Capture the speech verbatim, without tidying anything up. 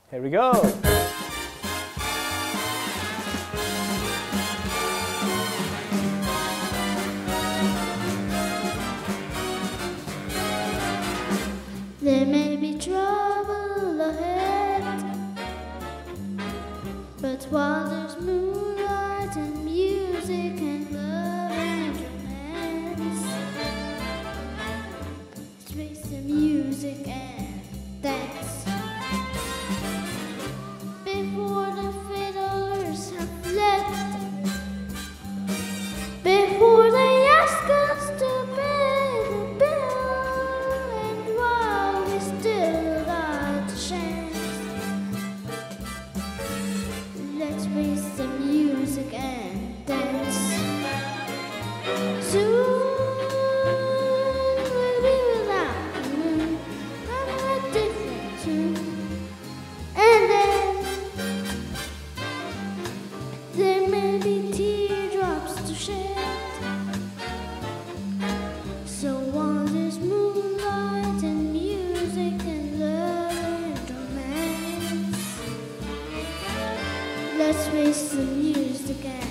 Here we go. There may be trouble ahead, but while there's moonlight and music and love and romance, let's raise the music and dance. Before the fiddlers have left, before they ask us to pay the bill, and while we still got the chance, let's raise the music and dance. Soon we'll be without the moon, having a different tune, and then there may be teardrops to shed. So while there's moonlight and music and love and romance, let's raise the music and